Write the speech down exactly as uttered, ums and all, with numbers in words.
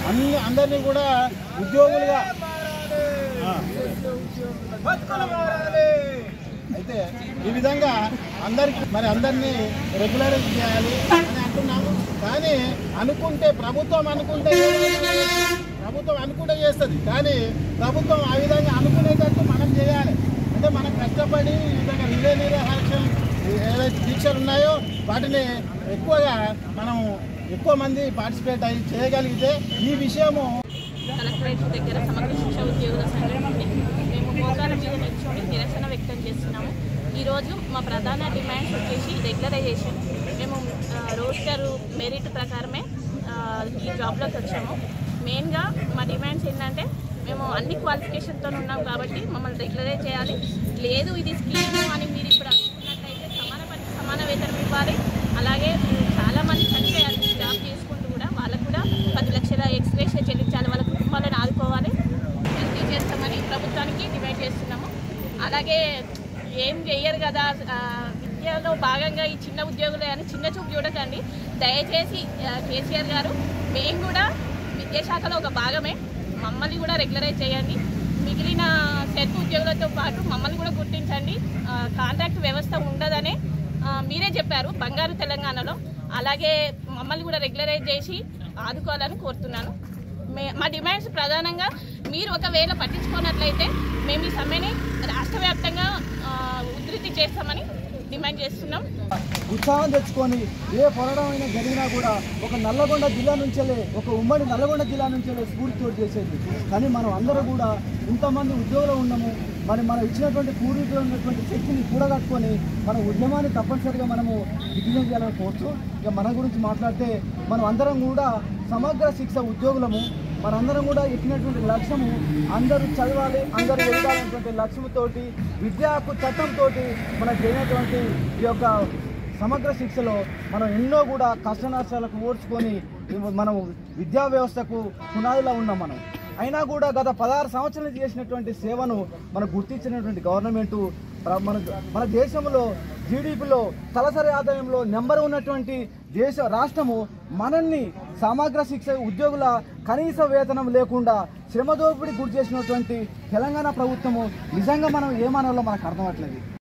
అన్ని అందరినీ కూడా ఉద్యోగులుగా అయితే ఈ విధంగా అందరికి మరి అందరినీ రెగ్యులరైజ్ చేయాలి అని అంటున్నాము. కానీ అనుకుంటే ప్రభుత్వం అనుకుంటే ప్రభుత్వం అనుకుంటే చేస్తుంది, కానీ ప్రభుత్వం ఆ విధంగా అనుకునేటట్టు మనం చేయాలి. అంటే మనం కష్టపడి ఈ విధంగా రిలే నిరాహారం ఏదైతే దీక్షలు ఉన్నాయో వాటిని ఎక్కువగా మనం ఎక్కువ మంది పార్టిసిపేట్ అయ్యి చేయగలిగితే ఈ విషయము కలెక్టరేట్ దగ్గర సమగ్ర శిక్ష ఉద్యోగుల సంఘం నుండి మేము మోకాల మీద నిల్చొని నిరసన వ్యక్తం చేస్తున్నాము. ఈరోజు మా ప్రధాన డిమాండ్స్ వచ్చేసి రెగ్యులరైజేషన్. మేము రోస్టర్ మెరిట్ ప్రకారమే ఈ జాబ్లోకి వచ్చాము. మెయిన్గా మా డిమాండ్స్ ఏంటంటే మేము అన్ని క్వాలిఫికేషన్తో ఉన్నాం కాబట్టి మమ్మల్ని రెగ్యులరైజ్ చేయాలి. లేదు ఇది స్కీమ్ అని మీరు ఇప్పుడు అనుకున్నట్లయితే సమాన పనికి సమాన వేతనం ఇవ్వాలి. అలాగే చాలామంది చనిపోయారు జాబ్ చేసుకుంటూ కూడా, వాళ్ళకు కూడా పది లక్షల ఎక్స్గ్రేషియా చెల్లించాలి, వాళ్ళ కుటుంబాలను ఆదుకోవాలి. హెల్తీ చేస్తామని ప్రభుత్వానికి డిమాండ్ చేస్తున్నాము. అలాగే ఏం చెయ్యరు కదా విద్యలో భాగంగా ఈ చిన్న ఉద్యోగులే అని చిన్న చూపు చూడకండి దయచేసి. కేసీఆర్ గారు మేము కూడా విద్యాశాఖలో ఒక భాగమే, మమ్మల్ని కూడా రెగ్యులరైజ్ చేయండి. మిగిలిన సెల్ఫ్ ఉద్యోగులతో పాటు మమ్మల్ని కూడా గుర్తించండి. కాంట్రాక్ట్ వ్యవస్థ ఉండదనే మీరే చెప్పారు బంగారు తెలంగాణలో. అలాగే మమ్మల్ని కూడా రెగ్యులరైజ్ చేసి ఆదుకోవాలని కోరుతున్నాను. మే మా డిమాండ్స్ ప్రధానంగా మీరు ఒకవేళ పట్టించుకున్నట్లయితే మేము ఈ సమ్మెని రాష్ట్ర వ్యాప్తంగా ఉధృతి చేస్తామని డిమాండ్ చేస్తున్నాం. ఉత్సాహం తెచ్చుకొని ఏ పోరాటం అయినా జరిగినా కూడా ఒక నల్లగొండ జిల్లా నుంచెలే, ఒక ఉమ్మడి నల్లగొండ జిల్లా నుంచెలే స్ఫూర్తితో చేసేది. కానీ మనం అందరూ కూడా ఇంతమంది ఉద్యోగులు ఉన్నాము, మరి మనం ఇచ్చినటువంటి పూర్వీకులు ఉన్నటువంటి శక్తిని కూడగట్టుకొని మన ఉద్యమాన్ని తప్పనిసరిగా మనము దిగ్విజయం చేయాలని కోరుతూ, ఇక మన గురించి మాట్లాడితే మనం అందరం కూడా సమగ్ర శిక్ష ఉద్యోగులము. మనందరం కూడా ఎక్కినటువంటి లక్ష్యము అందరూ చదవాలి, అందరూ ఎదగాలనేటువంటి లక్ష్యంతోటి విద్యా హక్కు చట్టంతో మనకు జరిగినటువంటి ఈ యొక్క సమగ్ర శిక్షలో మనం ఎన్నో కూడా కష్ట నష్టాలకు ఓడ్చుకొని మనం విద్యా వ్యవస్థకు పునాదిలో ఉన్నాం. మనం అయినా కూడా గత పదహారు సంవత్సరాలు చేసినటువంటి సేవను మనకు గుర్తించినటువంటి గవర్నమెంటు మన మన దేశంలో జీడిపిలో తలసరి ఆదాయంలో నెంబర్ ఉన్నటువంటి దేశ రాష్ట్రము మనల్ని సమగ్ర శిక్ష ఉద్యోగుల కనీస వేతనం లేకుండా శ్రమ దోపిడీ గురి చేసినటువంటి తెలంగాణ ప్రభుత్వము నిజంగా మనం ఏమనాలో మనకు అర్థమవట్లేదు.